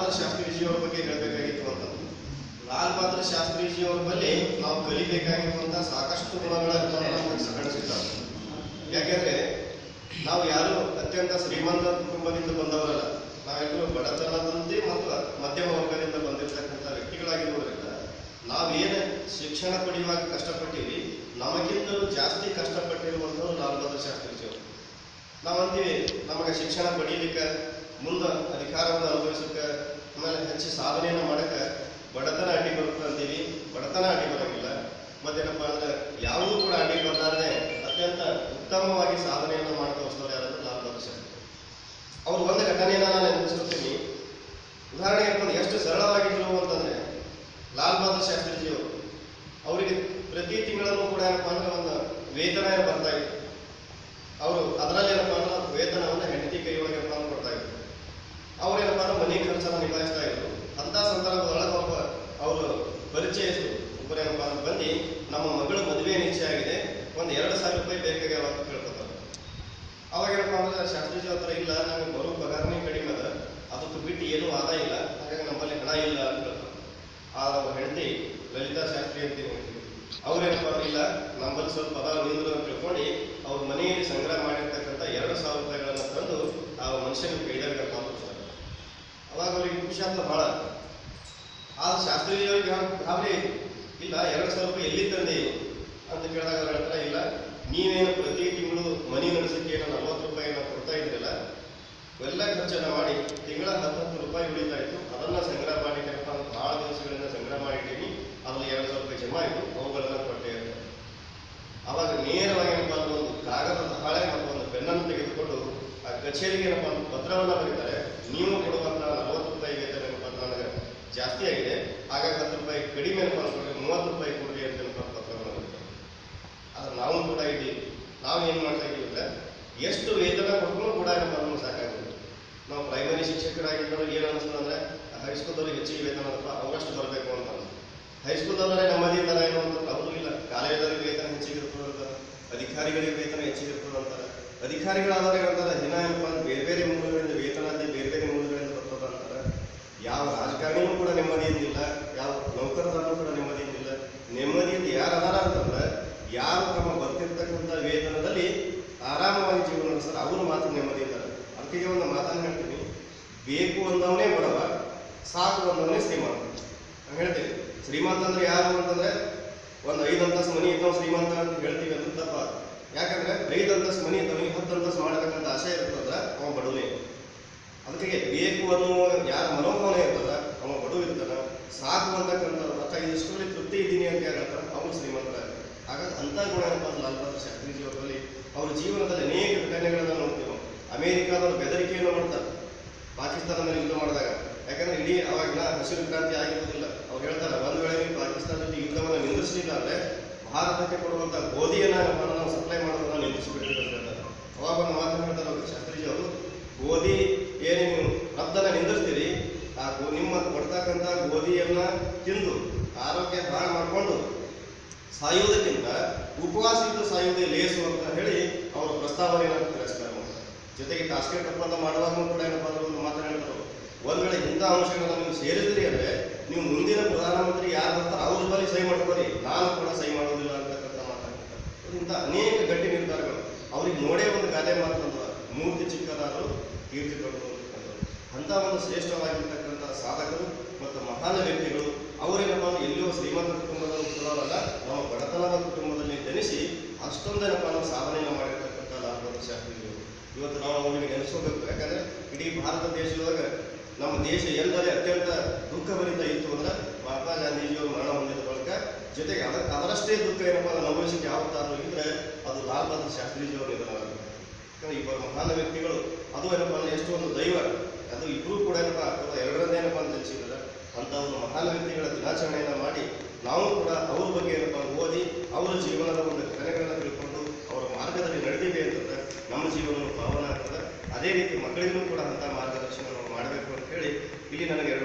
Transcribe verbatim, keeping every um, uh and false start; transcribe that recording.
ಬಹದ್ದೂರ್ ಶಾಸ್ತ್ರೀಜಿಯವರ ಬಗ್ಗೆ ಹೇಳಬೇಕಾಗಿತ್ತು ಅಂತ. ಲಾಲ್ ಬಹದ್ದೂರ್ ಶಾಸ್ತ್ರೀಜಿಯವರ ಬಳಿ ನಾವು ಕಲಿಬೇಕಾಗಿರುವಂತಹ ಸಾಕಷ್ಟು ಗುಣಗಳನ್ನು ಕಾಣಿಸಿದ್ದಾವೆ. ಯಾಕೆಂದ್ರೆ ನಾವು ಯಾರು ಅತ್ಯಂತ ಶ್ರೀಮಂತ ಕುಟುಂಬದಿಂದ ಬಂದವರಲ್ಲ, ನಾವೆಲ್ಲರೂ ಬಡತನದಲ್ಲಿ ಮತ್ತು ಮಧ್ಯಮ ವರ್ಗದಿಂದ ಬಂದಿರತಕ್ಕಂಥ ವ್ಯಕ್ತಿಗಳಾಗಿರುವುದರಿಂದ ನಾವೇನು ಶಿಕ್ಷಣ ಪಡೆಯುವಾಗ ಕಷ್ಟಪಟ್ಟಿವಿ, ನಮಗಿಂತಲೂ ಜಾಸ್ತಿ ಕಷ್ಟಪಟ್ಟಿರುವಂಥವ್ರು ಲಾಲ್ ಬಹದ್ದೂರ್ ಶಾಸ್ತ್ರೀಜಿಯವರು. ನಾವಂತೀವಿ ನಮಗೆ ಶಿಕ್ಷಣ ಪಡೀಲಿಕ್ಕೆ, ಮುಂದೆ ಅಧಿಕಾರವನ್ನು ಅನುಭವಿಸಕ್ಕೆ, ಆಮೇಲೆ ಹೆಚ್ಚು ಸಾಧನೆಯನ್ನು ಮಾಡಕ್ಕೆ ಬಡತನ ಅಡ್ಡಿ ಬರುತ್ತೆ ಅಂತೀವಿ. ಬಡತನ ಅಡ್ಡಿ ಬರೋಂಗಿಲ್ಲ. ಮತ್ತೇನಪ್ಪ ಅಂದ್ರೆ ಯಾವುದೂ ಕೂಡ ಅಡ್ಡಿ ಬರಲಾರದೆ ಅತ್ಯಂತ ಉತ್ತಮವಾಗಿ ಸಾಧನೆಯನ್ನು ಮಾಡ್ತಾ ಹೋಗ್ತಾರೆ ಯಾರಾದ್ರೂ ಲಾಲ್ ಬಹದ್ದೂರ್ ಶಾಸ್ತ್ರಿ. ಅವ್ರು ಒಂದು ಘಟನೆಯನ್ನು ನಾನು ನೆನಪಿಸ್ಕೊಳ್ತೀನಿ. ಉದಾಹರಣೆಗೆ ಎಷ್ಟು ಸರಳವಾಗಿದ್ರು ಅಂತಂದ್ರೆ, ಲಾಲ್ ಬಹದ್ದೂರ್ ಶಾಸ್ತ್ರೀಜಿಯವರು ಅವರಿಗೆ ಪ್ರತಿ ತಿಂಗಳಲ್ಲೂ ಕೂಡ ಏನಪ್ಪ ಅಂದ್ರೆ ಒಂದು ವೇತನ ಬರ್ತಾ ಇತ್ತು. ಅವರು ಅದರಲ್ಲಿ ಏನಪ್ಪ ಅಂದ್ರೆ ವೇತನವನ್ನು ಹೆಂಡತಿ ಕೈಯೊಳಗೆ ಏನಪ್ಪ ಅಂದ್ರೆ ಕೊಡ್ತಾ ಇದ್ರು. ಅವ್ರೇನಪ್ಪ ಅಂದ್ರೆ ಮನೆ ಖರ್ಚನ್ನು ನಿಭಾಯಿಸ್ತಾ ಇದ್ರು. ಅಂತ ಸಂದರ್ಭದೊಳಗೆ ಒಬ್ಬ ಅವರು ಪರಿಚಯಿಸಿದ್ರು ಒಬ್ಬರೇನಪ್ಪ ಅಂದ್ರೆ ಬಂದು, ನಮ್ಮ ಮಗಳ ಮದುವೆ ನಿಶ್ಚಯ ಆಗಿದೆ, ಒಂದು ಎರಡು ಸಾವಿರ ರೂಪಾಯಿ ಬೇಕಾಗ್ಯಾವ ಅಂತ ಕೇಳ್ಕೊತಾರೆ. ಅವಾಗ ಏನಪ್ಪ ಅಂದ್ರೆ ಶಾಸ್ತ್ರೀಜಿ ಹತ್ರ, ಇಲ್ಲ ನಮಗೆ ಬರೋ ಪಗಾರನೇ ಕಡಿಮೆ ಅದ, ಅದಕ್ಕೆ ಬಿಟ್ಟು ಏನೂ ಆದಾಯ ಇಲ್ಲ, ಹಾಗಾಗಿ ನಮ್ಮಲ್ಲಿ ಹಣ ಇಲ್ಲ ಅಂತ ಹೇಳ್ತಾರೆ. ಆ ಹೆಂಡತಿ ಲಲಿತಾ ಶಾಸ್ತ್ರಿ ಅಂತ ಅವ್ರೇನಪ್ಪ ಇಲ್ಲ, ನಮ್ಮಲ್ಲಿ ಸ್ವಲ್ಪ ಅದಾವ ನಿಂದ್ರು ಅಂತ ತಿಳ್ಕೊಂಡು ಅವ್ರ ಮನೆಯಲ್ಲಿ ಸಂಗ್ರಹ ಮಾಡಿರ್ತಕ್ಕಂಥ ಎರಡು ಸಾವಿರ ರೂಪಾಯಿಗಳನ್ನು ತಂದು ಆ ಮನುಷ್ಯನ ಕೈದಾಗ ಮಾಡ್ತಾರೆ. ಅವಾಗ ಅವ್ರಿಗೆ ಖುಷಿ ಅಂತ ಭಾಳ. ಆದ್ರೆ ಶಾಸ್ತ್ರೀಜಿಯವರಿಗೆ ಗಾಬರಿ ಆಯಿತು. ಇಲ್ಲ, ಎರಡು ಸಾವಿರ ರೂಪಾಯಿ ಎಲ್ಲಿ ತಂದೆ ಅಂತ ಕೇಳಿದಾಗ ಅವ್ರು ಹೇಳ್ತಾರೆ, ಇಲ್ಲ ನೀವೇನು ಪ್ರತಿ ತಿಂಗಳು ಮನೆ ನಡೆಸಕ್ಕೆ ಏನೋ ನಲ್ವತ್ತು ರೂಪಾಯಿ ನಾವು ಕೊಡ್ತಾ ಇದ್ರಲ್ಲ, ಎಲ್ಲ ಖರ್ಚನ್ನು ಮಾಡಿ ತಿಂಗಳ ಹತ್ತತ್ತು ರೂಪಾಯಿ ಉಳಿತಾ ಇತ್ತು, ಅದನ್ನು ಸಂಗ್ರಹ ಮಾಡಿ ಭಾಳ ದಿವಸಗಳಿಂದ ಸಂಗ್ರಹ ಮಾಡಿದ್ದೀನಿ, ಅದ್ರಲ್ಲಿ ಎರಡು ಸಾವಿರ ರೂಪಾಯಿ ಜಮಾ ಆಯಿತು, ಅವುಗಳನ್ನು ಕೊಟ್ಟೆ ಇರ್ತಾರೆ. ಅವಾಗ ನೇರವಾಗಿ ಏನಪ್ಪ ಅಂದ್ರೆ ಒಂದು ಕಾಗದದ ಹಾಳೆ ಮತ್ತು ಒಂದು ಪೆನ್ನನ್ನು ತೆಗೆದುಕೊಂಡು ಆ ಕಚೇರಿಗೆ ಏನಪ್ಪ ಅಂದ್ರೆ ಪತ್ರವನ್ನು ಬರೀತಾರೆ. ನೀವು ಕೊಡುವಂಥ ನಲವತ್ತು ರೂಪಾಯಿ ವೇತನ ಏನಪ್ಪ ಅಂದ್ರೆ ನನಗೆ ಜಾಸ್ತಿ ಆಗಿದೆ, ಹಾಗಾಗಿ ಹತ್ತು ರೂಪಾಯಿ ಕಡಿಮೆ ಏನಪ್ಪ ಅನ್ಕೊಂಡ್ರೆ ಮೂವತ್ತು ರೂಪಾಯಿ ಕೊಡಿ ಅಂತ ಏನಪ್ಪ ಪತ್ರವನ್ನು ಬರೀತಾರೆ. ಆದ್ರೆ ನಾವು ಕೂಡ ಇದ್ದೀವಿ, ನಾವು ಏನು ಮಾಡ್ತಾ ಇದ್ದೀವಿ ಅಂದರೆ ಎಷ್ಟು ವೇತನ ಕೊಟ್ಟರು ಕೂಡ ಏನಪ್ಪ ನಮ್ಗೆ ಸಾಕಾಗುತ್ತೆ. ನಾವು ಪ್ರೈಮರಿ ಶಿಕ್ಷಕರಾಗಿದ್ದರೆ ಏನು ಅನಿಸ್ತದೆ ಅಂದರೆ ಹೈಸ್ಕೂಲ್ದವ್ರಿಗೆ ಹೆಚ್ಚಿಗೆ ವೇತನ ಅದಪ್ಪ ಅವರಷ್ಟು ಬರಬೇಕು ಅಂತ ಅನ್ಸುತ್ತೆ. ಹೈಸ್ಕೂಲ್ದವರೇ ನೆಮ್ಮದಿ ಇದ್ದಾರೆ ಏನು ಅಂತಂದ್ರೆ ಅವರು ಇಲ್ಲ, ಕಾಲೇಜರಿಗೆ ವೇತನ ಹೆಚ್ಚಿಗೆ ಇರ್ತದೆ ಅಂತಾರೆ, ಅಧಿಕಾರಿಗಳಿಗೆ ವೇತನ ಹೆಚ್ಚಿಗೆ ಇರ್ತದೆ ಅಂತಾರೆ. ಅಧಿಕಾರಿಗಳಾದವ್ರು ಏನಂತಾರೆ, ದಿನ ಏನಪ್ಪ ಅಂದ್ರೆ ಬೇರೆ ಬೇರೆ ಮೂಲಗಳಿಂದ ವೇತನ ಅಲ್ಲಿ ಬೇರೆ ಬೇರೆ ಮೂಲಗಳಿಂದ ಬರ್ತದೆ ಅಂತಾರೆ. ಯಾವ ರಾಜಕಾರಣಿಯೂ ಕೂಡ ನೆಮ್ಮದಿಯಿಂದಿಲ್ಲ, ಯಾವ ನೌಕರದಾರರು ಕೂಡ ನೆಮ್ಮದಿಯಿಂದಿಲ್ಲ. ನೆಮ್ಮದಿಯಿಂದ ಯಾರು ಅದಾರ ಅಂತಂದ್ರೆ ಯಾರು ತಮ್ಮ ಬರ್ತಿರ್ತಕ್ಕಂಥ ವೇತನದಲ್ಲಿ ಆರಾಮವಾಗಿ ಜೀವನ ನಡೆಸ್ತಾರೆ, ಅವರು ಮಾತ್ರ ನೆಮ್ಮದಿ ಇದ್ದಾರೆ. ಅದಕ್ಕೆ ಒಂದು ಮಾತನ್ನು ಹೇಳ್ತೀನಿ, ಬೇಕು ಅಂದವನೇ ಬಡವ, ಸಾಕು ಅಂದವನೇ ಶ್ರೀಮಂತ. ನಾನು ಹೇಳ್ತೀನಿ, ಶ್ರೀಮಂತ ಅಂದ್ರೆ ಯಾರು ಅಂತಂದ್ರೆ ಒಂದು ಐದು ಅಂತಸ್ತು ಮನಿ ಇದ್ದವ್ ಶ್ರೀಮಂತ ಅಂತ ಹೇಳ್ತೀವಿ ಅಂತ ತಪ್ಪ. ಯಾಕಂದ್ರೆ ಐದು ಅಂತಸ್ತು ಮನಿ ಇದ್ದವನಿಗೆ ಹತ್ತು ಅಂತಸ್ತು ಮಾಡತಕ್ಕಂಥ ಆಶೆ ಇರ್ತದ, ಅವ ಬಡವನೇ. ಅದಕ್ಕೆ ಬೇಕು ಅನ್ನುವ ಯಾರ ಮನೋಭಾವನೆ ಇರ್ತದ ಅವ ಬಡವ ಇರ್ತಾನ. ಸಾಕು ಅಂತಕ್ಕಂಥ ಅಥವಾ ಇಷ್ಟರಲ್ಲಿ ತೃಪ್ತಿ ಇದ್ದೀನಿ ಅಂತ ಯಾರು ಹೇಳ್ತಾರೆ ಅವರು ಶ್ರೀಮಂತ. ಹಾಗಾಗಿ ಅಂಥ ಗುಣ ಏನಪ್ಪ ಲಾಲ್ ಬಹದ್ದೂರ್ ಶಾಸ್ತ್ರೀಜಿಯವರಲ್ಲಿ ಅವ್ರ ಜೀವನದಲ್ಲಿ ಅನೇಕ ಘಟನೆಗಳನ್ನು ನೋಡ್ತೀವಿ. ಅಮೇರಿಕಾದವ್ರು ಬೆದರಿಕೆಯನ್ನು ಮಾಡ್ತಾರೆ ಪಾಕಿಸ್ತಾನ ಮೇಲೆ ಯುದ್ಧ ಮಾಡಿದಾಗ. ಯಾಕಂದ್ರೆ ಇಡೀ ಅವಾಗಿನ ಹಸಿರು ಕ್ರಾಂತಿ ಆಗಿರುವುದಿಲ್ಲ. ಅವ್ರು ಹೇಳ್ತಾರೆ, ಒಂದು ವೇಳೆ ನೀವು ಪಾಕಿಸ್ತಾನದಲ್ಲಿ ಯುದ್ಧವನ್ನು ನಿಲ್ಲಿಸಲಿಲ್ಲ ಅಂದ್ರೆ ಭಾರತಕ್ಕೆ ಕೊಡುವಂಥ ಗೋಧಿಯನ್ನು ನಾವು ಸಪ್ಲೈ ಮಾಡೋದನ್ನ ನಿಲ್ಲಿಸಿಬಿಟ್ಟಿದೆ ಅಂತ ಹೇಳ್ತಾರೆ. ಅವಾಗ ಒಂದು ಮಾತನ್ನು ಹೇಳ್ತಾರೆ ಅವರು ಶಾಸ್ತ್ರೀಜಿ ಅವರು, ಗೋಧಿ ಏನು ನೀವು ರಫ್ತನ್ನ ನಿಂದಿಸ್ತೀರಿ, ಆ ನಿಮ್ಮ ಕೊಡ್ತಕ್ಕಂಥ ಗೋಧಿಯನ್ನ ತಿಂದು ಆರೋಗ್ಯ ಹಾಳು ಮಾಡಿಕೊಂಡು ಸಾಯುವುದಕ್ಕಿಂತ ಉಪವಾಸ ಇದ್ದು ಸಾಯುವುದೇ ಲೇಸು ಅಂತ ಹೇಳಿ ಅವರು ಪ್ರಸ್ತಾವನೆಯನ್ನು ತಿರಸ್ಕಾರ ಮಾಡ್ತಾರೆ. ಜೊತೆಗೆ ಟಾಸ್ಕೆಟ್ ಒಪ್ಪಂದ ಮಾಡುವಾಗೂ ಕೂಡ ಏನಪ್ಪ ಅಂದ್ರೆ ಒಂದು ಮಾತನಾಡ್ತಾರೆ, ಒಂದ್ ವೇಳೆ ಇಂಥ ಅಂಶಗಳನ್ನು ನೀವು ಸೇರಿದ್ರಿ ಅಂದ್ರೆ ನೀವು ಮುಂದಿನ ಪ್ರಧಾನಮಂತ್ರಿ ಯಾರು ಬರ್ತಾರೆ ಅವ್ರ ಬಳಿ ಸಹಿ ಮಾಡ್ಕೊರಿ, ನಾನು ಕೂಡ ಸಹಿ ಮಾಡೋದಿಲ್ಲ ಅಂತಕ್ಕಂಥ ಮಾತಾಡ್ತಾರೆ. ಇಂಥ ಅನೇಕ ಗಟ್ಟಿ ನಿರ್ಧಾರಗಳು ಅವ್ರಿಗೆ ನೋಡೇ ಒಂದು ಗಾದೆ ಮಾತಂದ್ರೆ, ಮೂರ್ತಿ ಚಿಕ್ಕದಾದರೂ ಕೀರ್ತಿ ದೊಡ್ಡದು ಅಂತಕ್ಕಂಥದ್ದು. ಅಂಥ ಒಂದು ಶ್ರೇಷ್ಠವಾಗಿರ್ತಕ್ಕಂಥ ಸಾಧಕರು ಮತ್ತು ಮಹಾನ್ ವ್ಯಕ್ತಿಗಳು ಅವರೇನಪ್ಪ ಎಲ್ಲಿಯೋ ಶ್ರೀಮಂತ ಕುಟುಂಬದಲ್ಲಿ ಹುಟ್ಟಿದವರಲ್ಲ, ನಾವು ಬಡತನದ ಕುಟುಂಬದಲ್ಲಿ ಜನಿಸಿ ಅಷ್ಟೊಂದೇನಪ್ಪ ನಾವು ಸಾಧನೆಯನ್ನು ಮಾಡಿರ್ತಕ್ಕಂಥ ಲಾಲ್ ಬಹದ್ದೂರ್ ಶಾಸ್ತ್ರೀಜಿಗಳು. ಇವತ್ತು ನಾವು ಅವರಿಗೆ ನೆನೆಸ್ಕೋಬೇಕು. ಯಾಕಂದ್ರೆ ಇಡೀ ಭಾರತ ದೇಶದೊಳಗೆ ನಮ್ಮ ದೇಶ ಎಲ್ಲರೇ ಅತ್ಯಂತ ದುಃಖಭರಿತ ಇತ್ತು ಅಂದ್ರೆ ಮಹಾತ್ಮ ಗಾಂಧೀಜಿಯವರು ಮರಣ ಹೊಂದಿದ ಬಳಿಕ, ಜೊತೆಗೆ ಅದ ಅದರಷ್ಟೇ ದುಃಖ ಏನಪ್ಪ ಅನುಭವಿಸಿಕ್ಕೆ ಯಾವತ್ತಾದ್ರೂ ಇದ್ರೆ ಅದು ಲಾಲ್ ಬಹದ್ದೂರ್ ಶಾಸ್ತ್ರೀಜಿಯವರು ನಿಧನವಾಗಿದೆ. ಯಾಕಂದ್ರೆ ಇಬ್ಬರು ಮಹಾನ್ ವ್ಯಕ್ತಿಗಳು, ಅದು ಏನಪ್ಪ ಅಂದ್ರೆ ಎಷ್ಟು ಒಂದು ದೈವ, ಅದು ಇಬ್ಬರು ಕೂಡ ಏನಪ್ಪ ಅಥವಾ ಎರಡರದ್ದೇನಪ್ಪ ಅಂತ ತಿಳಿಸಿದ್ರೆ ಅಂತ ಒಂದು ಮಹಾನ್ ವ್ಯಕ್ತಿಗಳ ದಿನಾಚರಣೆಯನ್ನು ಮಾಡಿ ನಾವು ಕೂಡ ಅವ್ರ ಬಗ್ಗೆ ಏನಪ್ಪ ಓದಿ ಅವರ ಜೀವನದ ಒಂದು ಘಟನೆಗಳನ್ನು ತಿಳ್ಕೊಂಡು ಅವರ ಮಾರ್ಗದಲ್ಲಿ ನಡೆದಿದೆ ಅಂತಂದ್ರೆ ನಮ್ಮ ಜೀವನ ಪಾವನ ಆಗ್ತದೆ. ಅದೇ ರೀತಿ ಮಕ್ಕಳಿಗೂ ಕೂಡ ಅಂಥ ಮಾರ್ಗದರ್ಶನ ನಾವು ಮಾಡಬೇಕು ಅಂತ ಹೇಳಿ ಇಲ್ಲಿ ನನಗೆ